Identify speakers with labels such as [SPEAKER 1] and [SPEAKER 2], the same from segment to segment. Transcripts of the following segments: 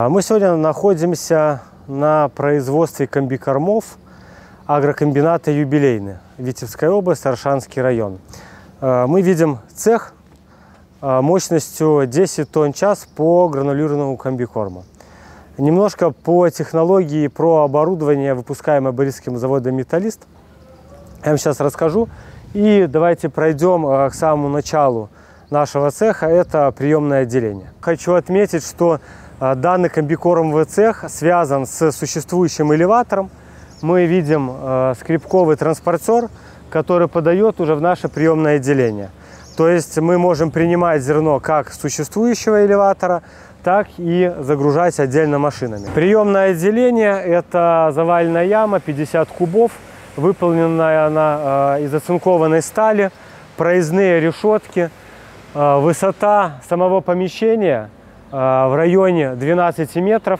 [SPEAKER 1] Мы сегодня находимся на производстве комбикормов агрокомбината «Юбилейный», Витебская область, Аршанский район. Мы видим цех мощностью 10 тонн в час по гранулированному комбикорму. Немножко по технологии, про оборудование, выпускаемое Борисским заводом «Металлист», я вам сейчас расскажу. И давайте пройдем к самому началу нашего цеха, это приемное отделение. Хочу отметить, что данный комбикормовый цех связан с существующим элеватором. Мы видим скребковый транспортер, который подает уже в наше приемное отделение. То есть мы можем принимать зерно как с существующего элеватора, так и загружать отдельно машинами. Приемное отделение – это завальная яма 50 кубов, выполненная она из оцинкованной стали, проездные решетки. Высота самого помещения в районе 12 метров.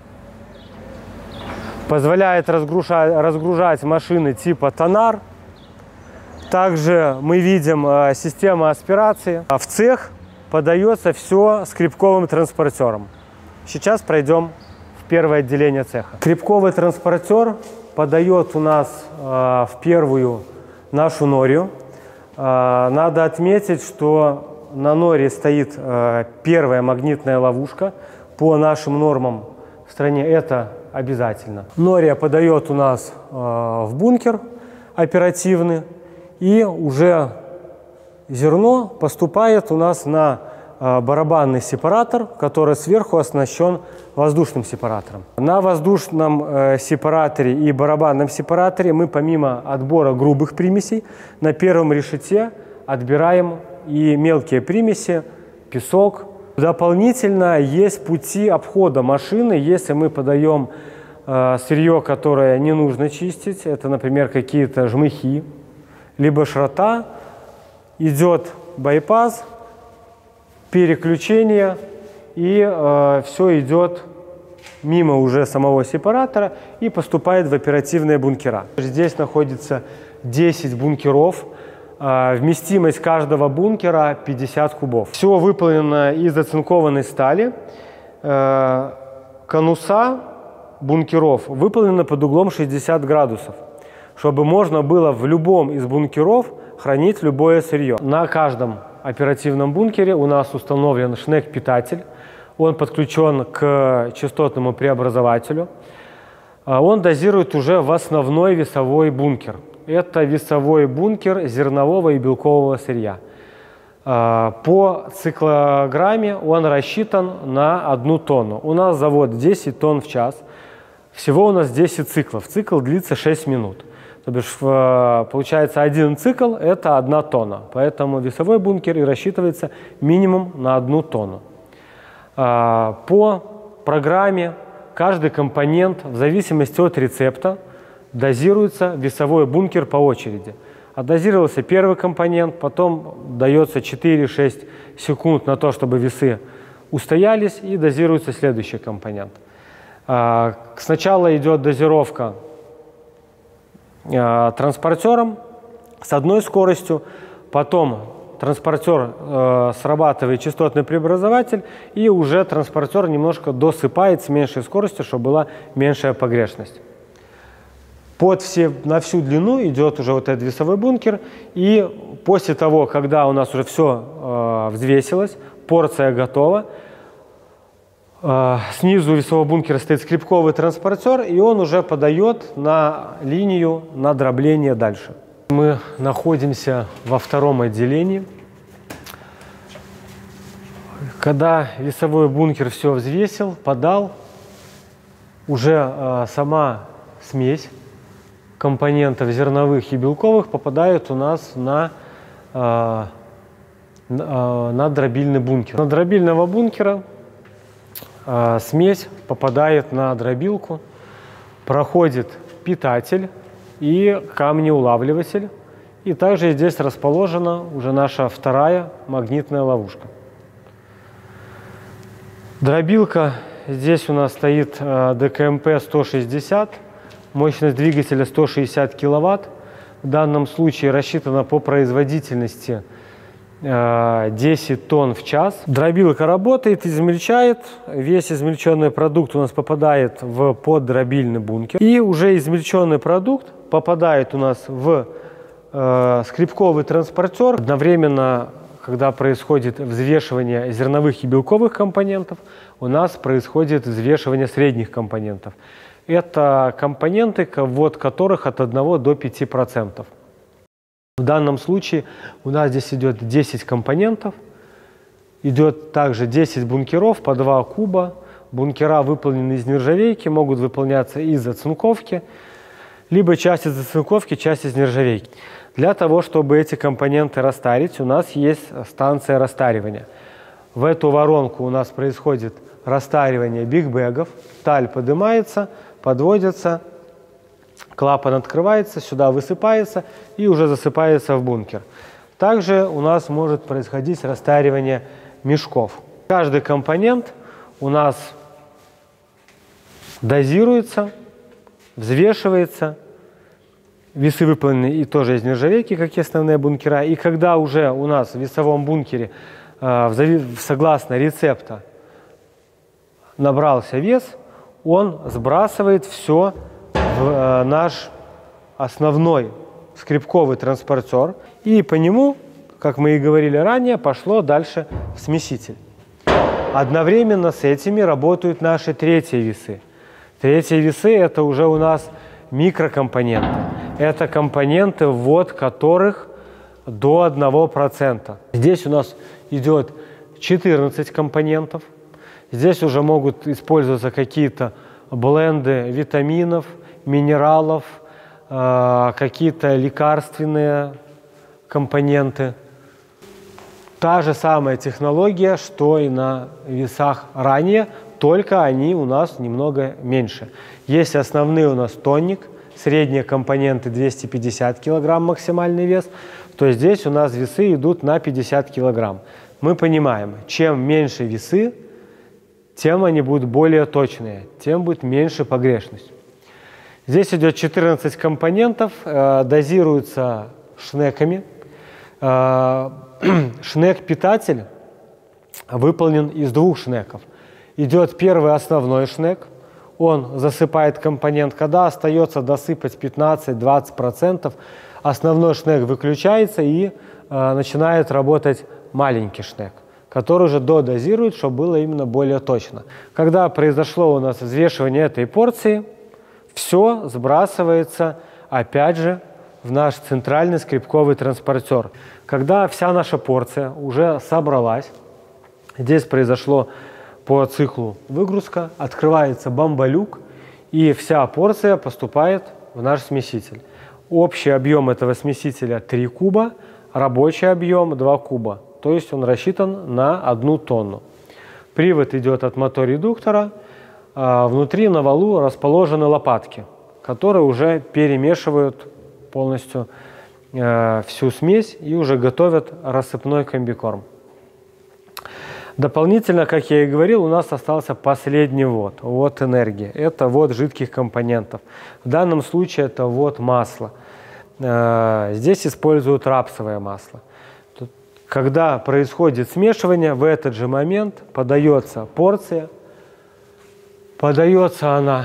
[SPEAKER 1] Позволяет разгружать машины типа тонар. Также мы видим систему аспирации. В цех подается все скребковым транспортером. Сейчас пройдем в первое отделение цеха. Скребковый транспортер подает у нас в первую нашу норию. Надо отметить, что на норе стоит первая магнитная ловушка. По нашим нормам в стране это обязательно. Нория подает у нас в бункер оперативный, и уже зерно поступает у нас на барабанный сепаратор, который сверху оснащен воздушным сепаратором. На воздушном сепараторе и барабанном сепараторе мы помимо отбора грубых примесей на первом решете отбираем и мелкие примеси, песок. Дополнительно есть пути обхода машины, если мы подаем сырье, которое не нужно чистить. Это, например, какие-то жмыхи, либо шрота. Идет байпас, переключение, и все идет мимо уже самого сепаратора и поступает в оперативные бункера. Здесь находится 10 бункеров. Вместимость каждого бункера 50 кубов. Все выполнено из оцинкованной стали. Конуса бункеров выполнены под углом 60 градусов, чтобы можно было в любом из бункеров хранить любое сырье. На каждом оперативном бункере у нас установлен шнек-питатель. Он подключен к частотному преобразователю. Он дозирует уже в основной весовой бункер. Это весовой бункер зернового и белкового сырья. По циклограмме он рассчитан на 1 тонну. У нас завод 10 тонн в час. Всего у нас 10 циклов. Цикл длится 6 минут. То бишь, получается, один цикл – это 1 тонна. Поэтому весовой бункер и рассчитывается минимум на 1 тонну. По программе каждый компонент в зависимости от рецепта дозируется весовой бункер по очереди. Отдозировался первый компонент, потом дается 4-6 секунд на то, чтобы весы устоялись, и дозируется следующий компонент. Сначала идет дозировка транспортером с одной скоростью, потом транспортер срабатывает частотный преобразователь, и уже транспортер немножко досыпает с меньшей скоростью, чтобы была меньшая погрешность. На всю длину идет уже вот этот весовой бункер, и после того, когда у нас уже все взвесилось, порция готова, снизу весового бункера стоит скребковый транспортер, и он уже подает на линию на дробление дальше. Мы находимся во втором отделении. Когда весовой бункер все взвесил, подал, уже сама смесь компонентов зерновых и белковых попадают у нас на дробильный бункер. На дробильного бункера смесь попадает на дробилку, проходит питатель и камнеулавливатель. И также здесь расположена уже наша вторая магнитная ловушка. Дробилка здесь у нас стоит ДКМП-160. Мощность двигателя 160 киловатт. В данном случае рассчитана по производительности 10 тонн в час. Дробилка работает, измельчает. Весь измельченный продукт у нас попадает в поддробильный бункер. И уже измельченный продукт попадает у нас в скребковый транспортер. Одновременно, когда происходит взвешивание зерновых и белковых компонентов, у нас происходит взвешивание средних компонентов. Это компоненты, ввод которых от 1 до 5%. В данном случае у нас здесь идет 10 компонентов, идет также 10 бункеров по 2 куба. Бункера выполнены из нержавейки, могут выполняться из оцинковки, либо часть из оцинковки, часть из нержавейки. Для того, чтобы эти компоненты растарить, у нас есть станция растаривания. В эту воронку у нас происходит растаривание бигбэгов, таль поднимается, подводится, клапан открывается, сюда высыпается и уже засыпается в бункер. Также у нас может происходить растаривание мешков. Каждый компонент у нас дозируется, взвешивается. Весы выполнены и тоже из нержавейки, как и основные бункера. И когда уже у нас в весовом бункере, согласно рецепта, набрался вес, он сбрасывает все в наш основной скребковый транспортер. И по нему, как мы и говорили ранее, пошло дальше в смеситель. Одновременно с этими работают наши третьи весы. Третьи весы – это уже у нас микрокомпоненты. Это компоненты, ввод которых до 1%. Здесь у нас идет 14 компонентов. Здесь уже могут использоваться какие-то бленды витаминов, минералов, какие-то лекарственные компоненты. Та же самая технология, что и на весах ранее, только они у нас немного меньше. Есть основные у нас тонник, средние компоненты 250 кг максимальный вес, то здесь у нас весы идут на 50 кг. Мы понимаем, чем меньше весы, тем они будут более точные, тем будет меньше погрешность. Здесь идет 14 компонентов, дозируются шнеками. Шнек-питатель выполнен из 2 шнеков. Идет первый основной шнек, он засыпает компонент, когда остается досыпать 15-20%, основной шнек выключается и начинает работать маленький шнек, который уже додозирует, чтобы было именно более точно. Когда произошло у нас взвешивание этой порции, все сбрасывается опять же в наш центральный скребковый транспортер. Когда вся наша порция уже собралась, здесь произошло по циклу выгрузка, открывается бомболюк, и вся порция поступает в наш смеситель. Общий объем этого смесителя 3 куба, рабочий объем 2 куба, то есть он рассчитан на 1 тонну. Привод идет от моторедуктора, внутри на валу расположены лопатки, которые уже перемешивают полностью всю смесь и уже готовят рассыпной комбикорм. Дополнительно, как я и говорил, у нас остался последний ввод, ввод энергии. Это ввод жидких компонентов. В данном случае это ввод масла. Здесь используют рапсовое масло. Когда происходит смешивание, в этот же момент подается порция. Подается она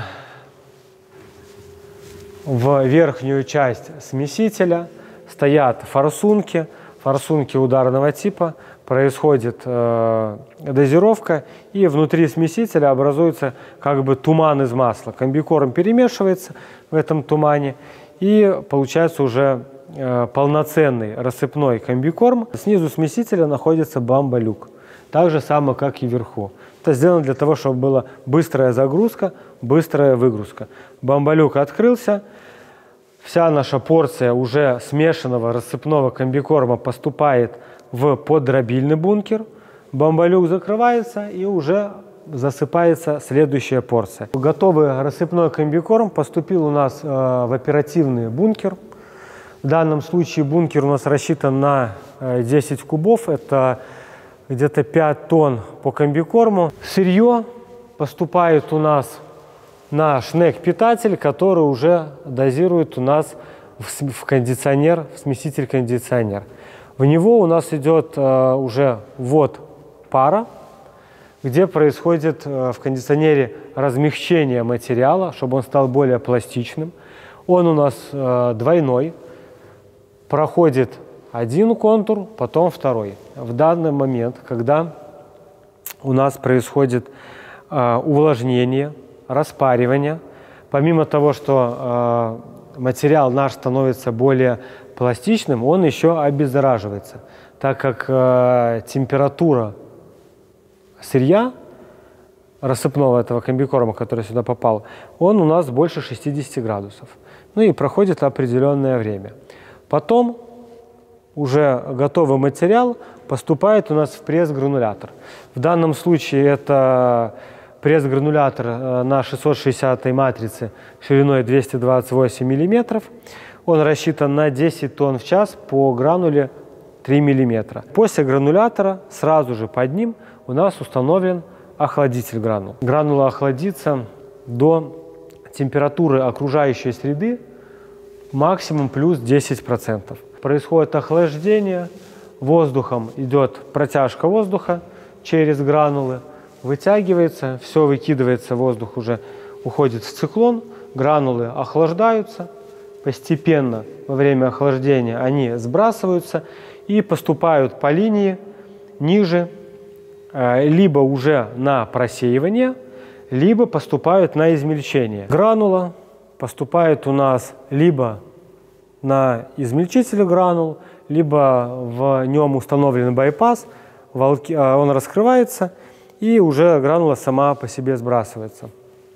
[SPEAKER 1] в верхнюю часть смесителя. Стоят форсунки ударного типа. Происходит дозировка, и внутри смесителя образуется как бы туман из масла. Комбикорм перемешивается в этом тумане, и получается уже полноценный рассыпной комбикорм. Снизу смесителя находится бомболюк, так же само, как и вверху. Это сделано для того, чтобы была быстрая загрузка, быстрая выгрузка. Бомболюк открылся, вся наша порция уже смешанного рассыпного комбикорма поступает в поддробильный бункер, бомболюк закрывается и уже засыпается следующая порция. Готовый рассыпной комбикорм поступил у нас в оперативный бункер. В данном случае бункер у нас рассчитан на 10 кубов, это где-то 5 тонн по комбикорму. Сырье поступает у нас на шнек-питатель, который уже дозирует у нас в кондиционер, в смеситель-кондиционер. В него у нас идет уже ввод пара, где происходит в кондиционере размягчение материала, чтобы он стал более пластичным. Он у нас двойной, проходит один контур, потом второй. В данный момент, когда у нас происходит увлажнение, распаривание, помимо того, что материал наш становится более пластичным, он еще обеззараживается, так как температура сырья рассыпного этого комбикорма, который сюда попал, он у нас больше 60 градусов. Ну и проходит определенное время. Потом уже готовый материал поступает у нас в пресс-гранулятор. В данном случае это пресс-гранулятор на 660 матрице шириной 228 мм. Он рассчитан на 10 тонн в час по грануле 3 мм. После гранулятора сразу же под ним у нас установлен охладитель гранул. Гранула охладится до температуры окружающей среды максимум плюс 10%. Происходит охлаждение, воздухом идет протяжка воздуха через гранулы, вытягивается, все выкидывается, воздух уже уходит в циклон, гранулы охлаждаются, постепенно во время охлаждения они сбрасываются и поступают по линии ниже, либо уже на просеивание, либо поступают на измельчение. Гранула поступает у нас либо на измельчитель гранул, либо в нем установлен байпас, он раскрывается, и уже гранула сама по себе сбрасывается.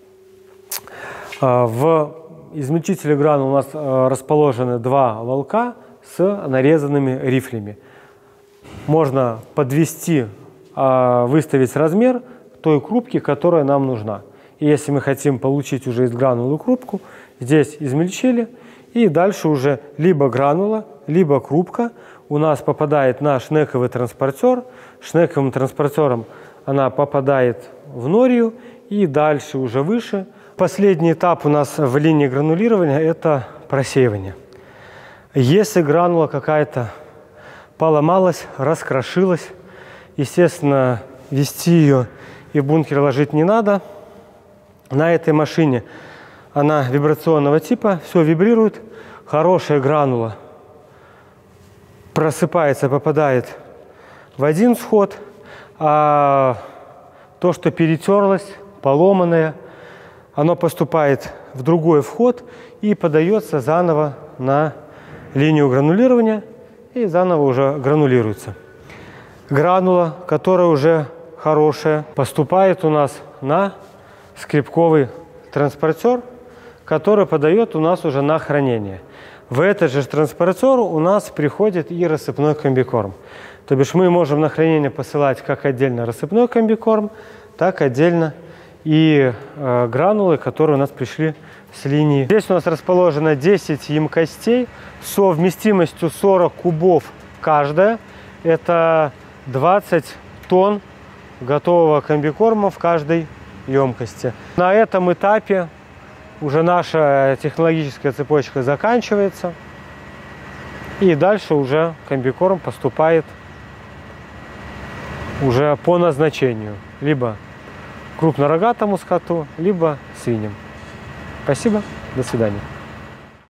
[SPEAKER 1] В измельчителе гранул у нас расположены два волка с нарезанными рифлями. Можно подвести, выставить размер той крупки, которая нам нужна. И если мы хотим получить уже из гранулы крупку, здесь измельчили, и дальше уже либо гранула, либо крупка у нас попадает на шнековый транспортер. Шнековым транспортером она попадает в норию и дальше уже выше. Последний этап у нас в линии гранулирования – это просеивание. Если гранула какая-то поломалась, раскрошилась, естественно, вести ее и в бункер ложить не надо. На этой машине она вибрационного типа, все вибрирует, хорошая гранула просыпается, попадает в один сход, а то, что перетерлось, поломанное, оно поступает в другой вход и подается заново на линию гранулирования и заново уже гранулируется. Гранула, которая уже хорошая, поступает у нас на скребковый транспортер, который подает у нас уже на хранение. В этот же транспортер у нас приходит и рассыпной комбикорм. То бишь мы можем на хранение посылать как отдельно рассыпной комбикорм, так отдельно и гранулы, которые у нас пришли с линии. Здесь у нас расположено 10 емкостей со вместимостью 40 кубов каждая. Это 20 тонн готового комбикорма в каждой емкости. На этом этапе уже наша технологическая цепочка заканчивается, и дальше уже комбикорм поступает уже по назначению, либо крупнорогатому скоту, либо свиньям. Спасибо, до свидания.